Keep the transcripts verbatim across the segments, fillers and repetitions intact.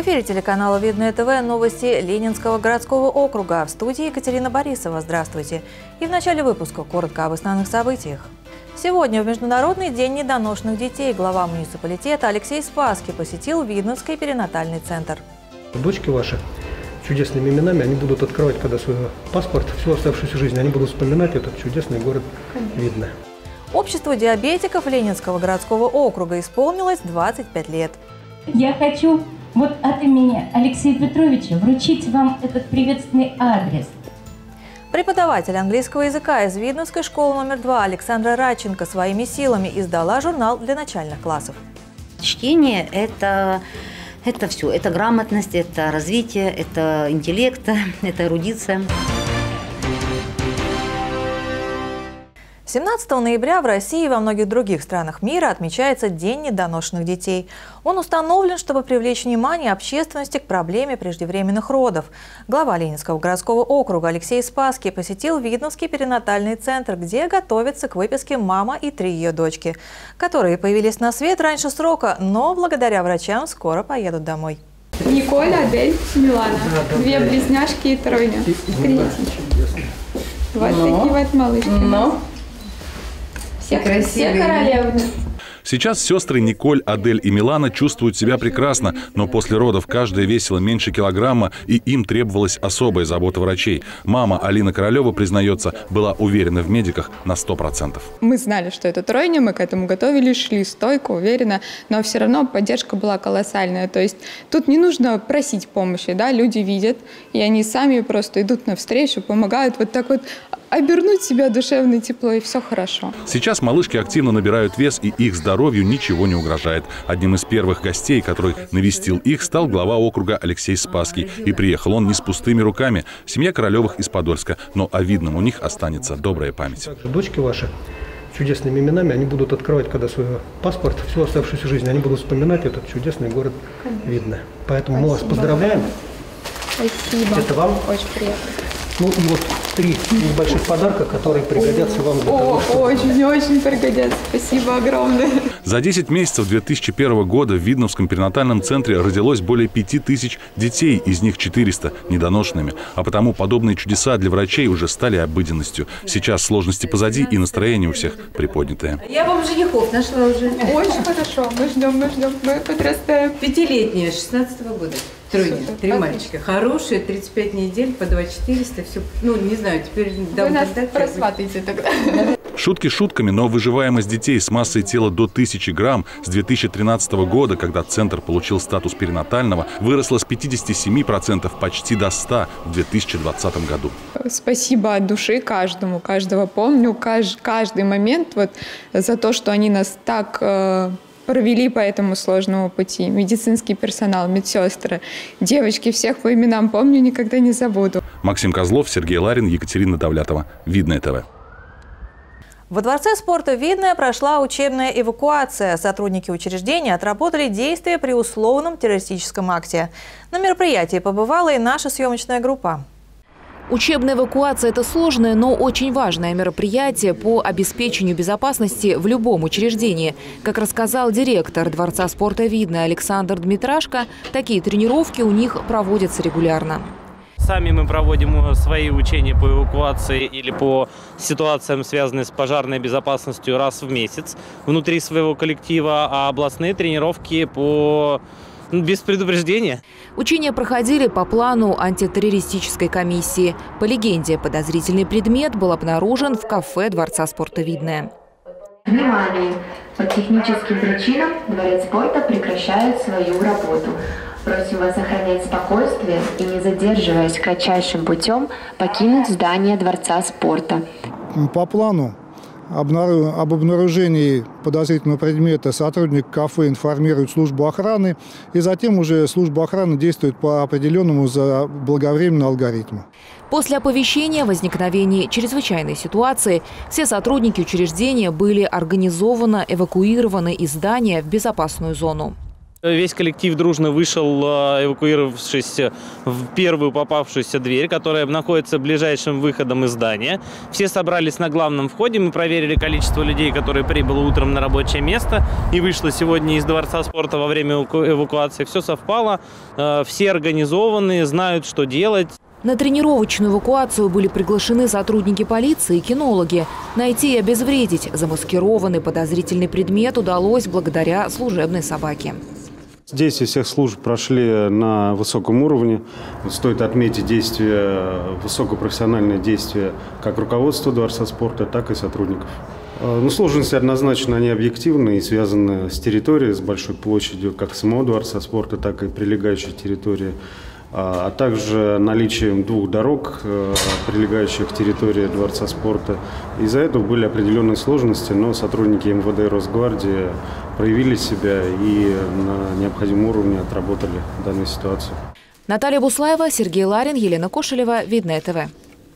эфире телеканала Видное ТВ новости Ленинского городского округа. В студии Екатерина Борисова. Здравствуйте. И в начале выпуска коротко об основных событиях. Сегодня в Международный день недоношенных детей глава муниципалитета Алексей Спасский посетил Видновский перинатальный центр. Дочки ваши чудесными именами, они будут открывать, когда свой паспорт, всю оставшуюся жизнь, они будут вспоминать этот чудесный город Видное. Обществу диабетиков Ленинского городского округа исполнилось двадцать пять лет. Я хочу вот от имени Алексея Петровича вручить вам этот приветственный адрес. Преподаватель английского языка из Видновской школы номер два Александра Радченко своими силами издала журнал для начальных классов. Чтение – это, это все. Это грамотность, это развитие, это интеллект, это эрудиция. семнадцатого ноября в России и во многих других странах мира отмечается День недоношенных детей. Он установлен, чтобы привлечь внимание общественности к проблеме преждевременных родов. Глава Ленинского городского округа Алексей Спасский посетил Видновский перинатальный центр, где готовится к выписке мама и три ее дочки, которые появились на свет раньше срока, но благодаря врачам скоро поедут домой. Николь, Адель, Милана. Две близняшки и тройня. Видите? Вот но, такие вот малышки. Но. Все красивые. Все королевны. Сейчас сестры Николь, Адель и Милана чувствуют себя прекрасно, но после родов каждая весила меньше килограмма, и им требовалась особая забота врачей. Мама Алина Королева, признается, была уверена в медиках на сто процентов. Мы знали, что это тройня, мы к этому готовились, шли стойко, уверенно, но все равно поддержка была колоссальная. То есть тут не нужно просить помощи, да, люди видят, и они сами просто идут навстречу, помогают вот так вот обернуть себя душевное тепло, и все хорошо. Сейчас малышки активно набирают вес, и их здоровью ничего не угрожает. Одним из первых гостей, который навестил их, стал глава округа Алексей Спасский. И приехал он не с пустыми руками. Семья Королевых из Подольска, но о Видном у них останется добрая память. Дочки ваши чудесными именами, они будут открывать, когда свой паспорт, всю оставшуюся жизнь, они будут вспоминать этот чудесный город Видное. Поэтому Спасибо. Мы вас поздравляем. Спасибо. Это вам. Очень приятно. Ну и вот три небольших подарка, которые пригодятся вам для О, того, чтобы... очень-очень пригодятся. Спасибо огромное. За десять месяцев две тысячи первого года в Видновском перинатальном центре родилось более пяти тысяч детей, из них четыреста недоношенными. А потому подобные чудеса для врачей уже стали обыденностью. Сейчас сложности позади, и настроение у всех приподнятое. Я вам женихов нашла уже. Очень хорошо. Мы ждем, мы ждем, мы подрастаем. Пятилетняя, шестнадцатого года. Тройня, три мальчика. Хорошие, тридцать пять недель, по два четыреста, все, ну, не знаю, теперь... Вы нас просватайте тогда. Шутки шутками, но выживаемость детей с массой тела до тысячи грамм с две тысячи тринадцатого года, когда центр получил статус перинатального, выросла с пятидесяти семи процентов почти до ста процентов в две тысячи двадцатом году. Спасибо от души каждому, каждого помню, каждый, каждый момент вот, за то, что они нас так... Э провели по этому сложному пути. Медицинский персонал, медсестры, девочки, всех по именам помню, никогда не забуду. Максим Козлов, Сергей Ларин, Екатерина Давлятова. Видное ТВ. Во Дворце спорта «Видное» прошла учебная эвакуация. Сотрудники учреждения отработали действия при условном террористическом акте. На мероприятии побывала и наша съемочная группа. Учебная эвакуация – это сложное, но очень важное мероприятие по обеспечению безопасности в любом учреждении. Как рассказал директор Дворца спорта «Видное» Александр Дмитрашко, такие тренировки у них проводятся регулярно. Сами мы проводим свои учения по эвакуации или по ситуациям, связанным с пожарной безопасностью, раз в месяц внутри своего коллектива, а областные тренировки по... без предупреждения. Учения проходили по плану антитеррористической комиссии. По легенде, подозрительный предмет был обнаружен в кафе Дворца спорта «Видное». Внимание! По техническим причинам Дворец спорта прекращает свою работу. Просим вас сохранять спокойствие и, не задерживаясь кратчайшим путем, покинуть здание Дворца спорта. По плану об обнаружении подозрительного предмета сотрудник кафе информирует службу охраны, и затем уже служба охраны действует по определенному заблаговременному алгоритму. После оповещения о возникновении чрезвычайной ситуации все сотрудники учреждения были организованно эвакуированы из здания в безопасную зону. Весь коллектив дружно вышел, эвакуировавшись в первую попавшуюся дверь, которая находится ближайшим выходом из здания. Все собрались на главном входе. Мы проверили количество людей, которые прибыло утром на рабочее место и вышло сегодня из Дворца спорта во время эвакуации. Все совпало, все организованы, знают, что делать. На тренировочную эвакуацию были приглашены сотрудники полиции и кинологи. Найти и обезвредить замаскированный подозрительный предмет удалось благодаря служебной собаке. Действия всех служб прошли на высоком уровне. Стоит отметить действия, высокопрофессиональные действия как руководства Дворца спорта, так и сотрудников. Ну, сложности однозначно, они объективны и связаны с территорией, с большой площадью как самого Дворца спорта, так и прилегающей территории, а также наличием двух дорог, прилегающих к территории Дворца спорта. Из-за этого были определенные сложности, но сотрудники эм вэ дэ и Росгвардии проявили себя и на необходимом уровне отработали данную ситуацию. Наталья Буслаева, Сергей Ларин, Елена Кошелева, Видное ТВ.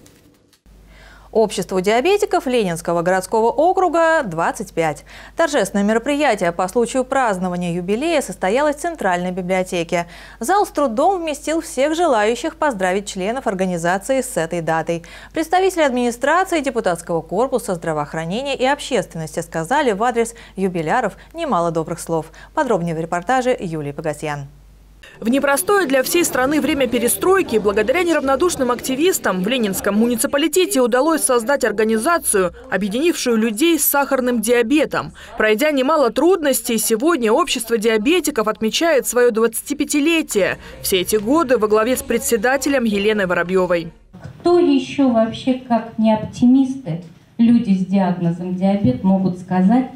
Обществу диабетиков Ленинского городского округа двадцать пять. Торжественное мероприятие по случаю празднования юбилея состоялось в Центральной библиотеке. Зал с трудом вместил всех желающих поздравить членов организации с этой датой. Представители администрации, депутатского корпуса, здравоохранения и общественности сказали в адрес юбиляров немало добрых слов. Подробнее в репортаже Юлии Погосян. В непростое для всей страны время перестройки благодаря неравнодушным активистам в Ленинском муниципалитете удалось создать организацию, объединившую людей с сахарным диабетом. Пройдя немало трудностей, сегодня общество диабетиков отмечает свое двадцатипятилетие. Все эти годы во главе с председателем Еленой Воробьевой. Кто еще вообще, как не оптимисты, люди с диагнозом диабет, могут сказать,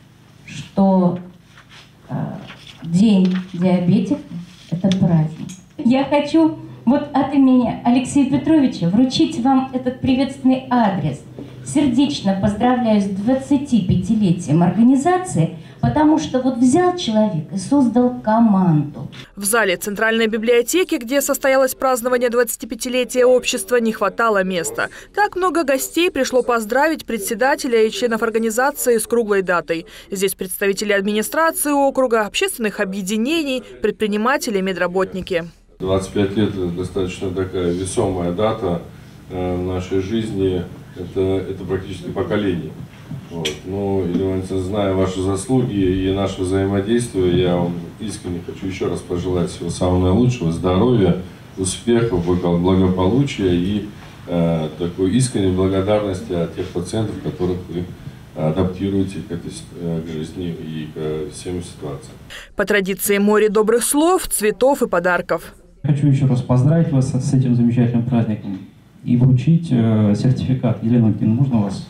что э, День диабетика – это праздник. Я хочу вот от имени Алексея Петровича вручить вам этот приветственный адрес. Сердечно поздравляю с двадцатипятилетием организации, потому что вот взял человек и создал команду. В зале Центральной библиотеки, где состоялось празднование двадцатипятилетия общества, не хватало места. Так много гостей пришло поздравить председателя и членов организации с круглой датой. Здесь представители администрации округа, общественных объединений, предприниматели, медработники. двадцать пять лет – это достаточно такая весомая дата в нашей жизни. Это, это практически поколение. Вот. Ну, Елена, зная ваши заслуги и наше взаимодействие, я вам искренне хочу еще раз пожелать всего самого наилучшего, здоровья, успехов, благополучия и э, такой искренней благодарности от тех пациентов, которых вы адаптируете к этой жизни и к всем ситуациям. По традиции море добрых слов, цветов и подарков. Хочу еще раз поздравить вас с этим замечательным праздником и вручить э, сертификат. Елена Валентиновна, можно вас?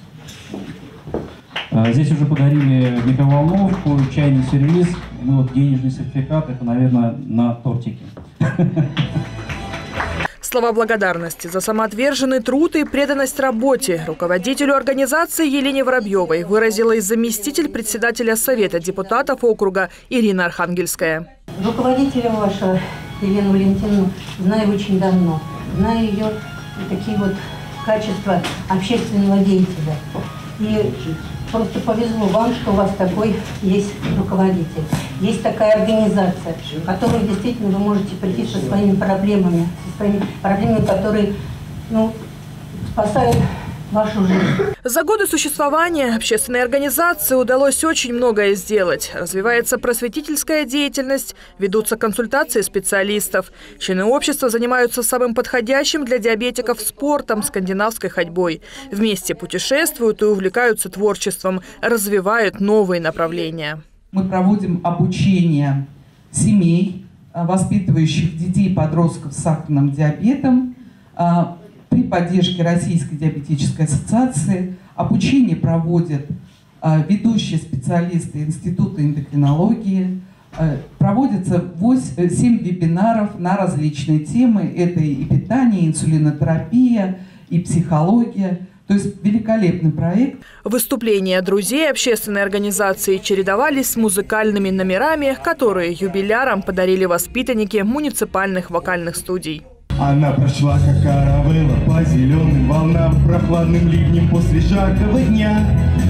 Э, здесь уже подарили микроволновку, чайный сервиз. Ну вот денежный сертификат, это, наверное, на тортике. Слова благодарности за самоотверженный труд и преданность работе руководителю организации Елене Воробьевой выразила и заместитель председателя Совета депутатов округа Ирина Архангельская. Руководителя вашего, Елену Валентиновну, знаю очень давно. Знаю ее такие вот качества общественного деятеля. И просто повезло вам, что у вас такой есть руководитель. Есть такая организация, в которую действительно вы можете прийти со своими проблемами, со своими проблемами, которые, ну, спасают вашу жизнь. За годы существования общественной организации удалось очень многое сделать. Развивается просветительская деятельность, ведутся консультации специалистов. Члены общества занимаются самым подходящим для диабетиков спортом, скандинавской ходьбой. Вместе путешествуют и увлекаются творчеством, развивают новые направления. Мы проводим обучение семей, воспитывающих детей и подростков с сахарным диабетом, при поддержке Российской диабетической ассоциации. Обучение проводят ведущие специалисты Института эндокринологии. Проводятся семь вебинаров на различные темы. Это и питание, и инсулинотерапия, и психология. То есть великолепный проект. Выступления друзей общественной организации чередовались с музыкальными номерами, которые юбилярам подарили воспитанники муниципальных вокальных студий. Она прошла, как каравелла, по зеленым волнам, прохладным ливнем после жаркого дня.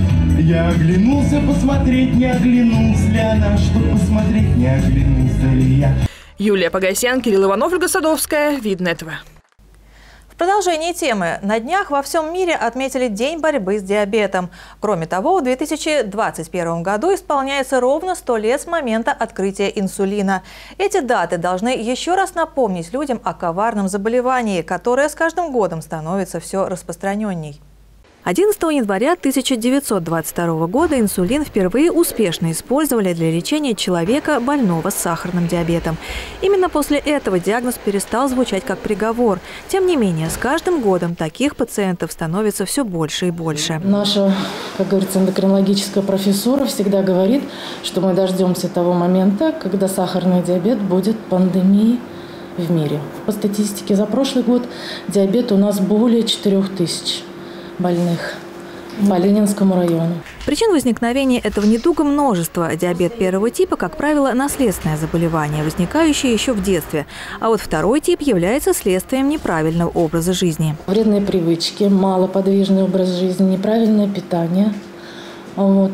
я оглянулся посмотреть, не оглянулся ли она, чтобы посмотреть, не оглянулся ли я. Юлия Погосян, Кирилл Иванов, Ольга Садовская, Видное ТВ. В продолжении темы. На днях во всем мире отметили День борьбы с диабетом. Кроме того, в две тысячи двадцать первом году исполняется ровно сто лет с момента открытия инсулина. Эти даты должны еще раз напомнить людям о коварном заболевании, которое с каждым годом становится все распространенней. одиннадцатого января тысяча девятьсот двадцать второго года инсулин впервые успешно использовали для лечения человека, больного с сахарным диабетом. Именно после этого диагноз перестал звучать как приговор. Тем не менее, с каждым годом таких пациентов становится все больше и больше. Наша, как говорится, эндокринологическая профессура всегда говорит, что мы дождемся того момента, когда сахарный диабет будет пандемией в мире. По статистике за прошлый год диабет у нас более четырёх тысяч больных по Ленинскому району. Причин возникновения этого недуга множество. Диабет первого типа, как правило, наследственное заболевание, возникающее еще в детстве. А вот второй тип является следствием неправильного образа жизни. Вредные привычки, малоподвижный образ жизни, неправильное питание. Вот.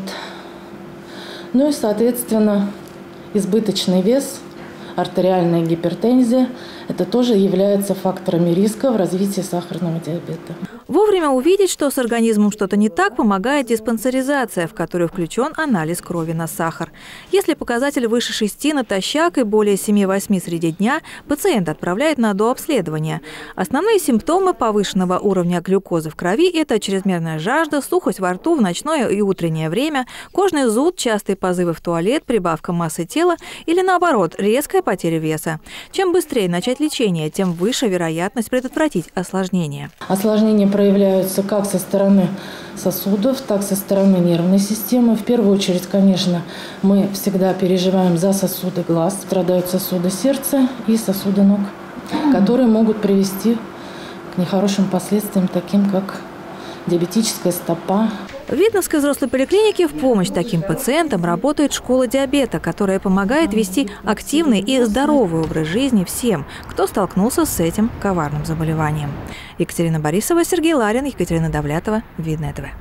Ну и, соответственно, избыточный вес, артериальная гипертензия – это тоже является факторами риска в развитии сахарного диабета. Вовремя увидеть, что с организмом что-то не так, помогает диспансеризация, в которую включен анализ крови на сахар. Если показатель выше шести натощак и более семи-восьми среди дня, пациент отправляет на дообследование. Основные симптомы повышенного уровня глюкозы в крови – это чрезмерная жажда, сухость во рту в ночное и утреннее время, кожный зуд, частые позывы в туалет, прибавка массы тела или, наоборот, резкая потеря веса. Чем быстрее начать лечение, тем выше вероятность предотвратить осложнения. Осложнения проявляются как со стороны сосудов, так и со стороны нервной системы. В первую очередь, конечно, мы всегда переживаем за сосуды глаз. Страдают сосуды сердца и сосуды ног, которые могут привести к нехорошим последствиям, таким как диабетическая стопа. В Видновской взрослой поликлинике в помощь таким пациентам работает школа диабета, которая помогает вести активный и здоровый образ жизни всем, кто столкнулся с этим коварным заболеванием. Екатерина Борисова, Сергей Ларин, Екатерина Давлятова, Видное ТВ.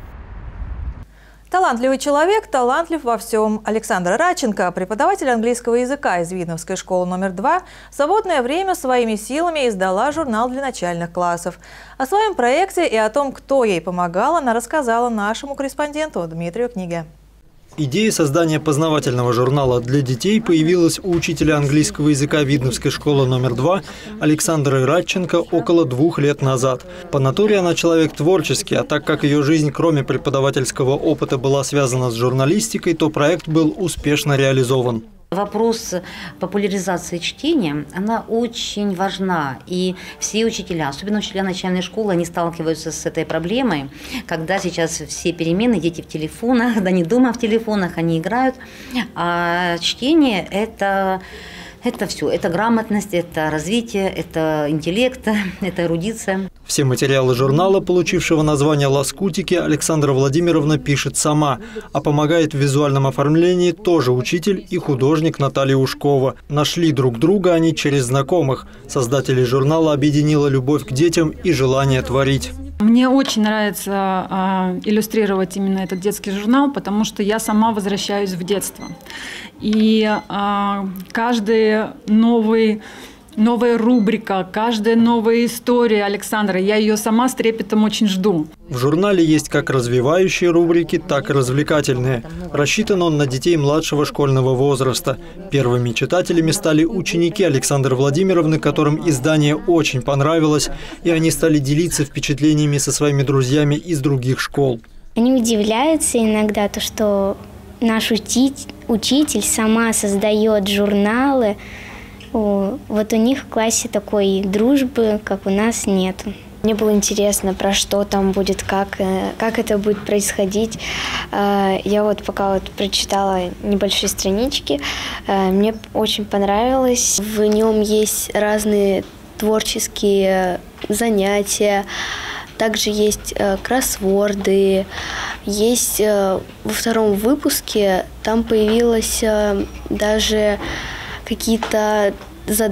Талантливый человек, талантлив во всем. Александр Радченко, преподаватель английского языка из Видновской школы номер два, в свободное время своими силами издала журнал для начальных классов. О своем проекте и о том, кто ей помогал, она рассказала нашему корреспонденту Дмитрию Книге. Идея создания познавательного журнала для детей появилась у учителя английского языка Видновской школы номер два Александры Радченко около двух лет назад. По натуре она человек творческий, а так как ее жизнь, кроме преподавательского опыта, была связана с журналистикой, то проект был успешно реализован. Вопрос популяризации чтения, она очень важна. И все учителя, особенно учителя начальной школы, они сталкиваются с этой проблемой, когда сейчас все перемены, дети в телефонах, да не дома в телефонах, они играют. А чтение – это... Это все. Это грамотность, это развитие, это интеллект, это эрудиция. Все материалы журнала, получившего название «Лоскутики», Александра Владимировна пишет сама, а помогает в визуальном оформлении тоже учитель и художник Наталья Ушкова. Нашли друг друга они через знакомых. Создателей журнала объединила любовь к детям и желание творить. Мне очень нравится э, иллюстрировать именно этот детский журнал, потому что я сама возвращаюсь в детство. И э, каждый новый... Новая рубрика, каждая новая история Александра. Я ее сама с трепетом очень жду. В журнале есть как развивающие рубрики, так и развлекательные. Рассчитан он на детей младшего школьного возраста. Первыми читателями стали ученики Александры Владимировны, которым издание очень понравилось, и они стали делиться впечатлениями со своими друзьями из других школ. Они удивляются иногда, то, что наш учитель сама создает журналы. Вот у них в классе такой дружбы, как у нас, нет. Мне было интересно, про что там будет, как, как это будет происходить. Я вот пока вот прочитала небольшие странички, мне очень понравилось. В нем есть разные творческие занятия, также есть кроссворды. Есть во втором выпуске, там появилось даже какие-то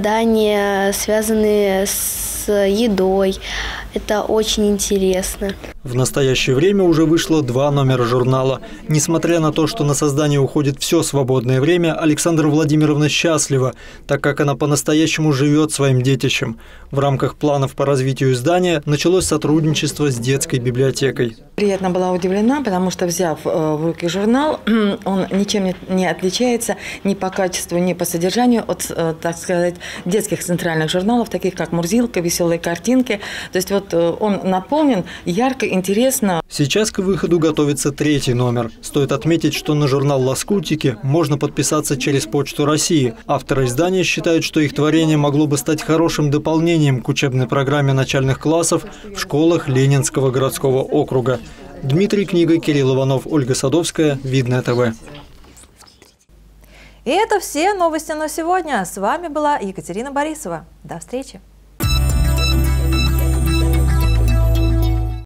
задания, связанные с едой. Это очень интересно. В настоящее время уже вышло два номера журнала. Несмотря на то, что на создание уходит все свободное время, Александра Владимировна счастлива, так как она по-настоящему живет своим детищем. В рамках планов по развитию издания началось сотрудничество с детской библиотекой. Приятно была удивлена, потому что, взяв в руки журнал, он ничем не отличается ни по качеству, ни по содержанию от, так сказать, детских центральных журналов, таких как «Мурзилка», «Веселые картинки». То есть вот он наполнен ярко, интересно. Сейчас к выходу готовится третий номер. Стоит отметить, что на журнал «Лоскутики» можно подписаться через Почту России. Авторы издания считают, что их творение могло бы стать хорошим дополнением к учебной программе начальных классов в школах Ленинского городского округа. Дмитрий Книга, Кирилл Иванов, Ольга Садовская, Видное ТВ. И это все новости на сегодня. С вами была Екатерина Борисова. До встречи.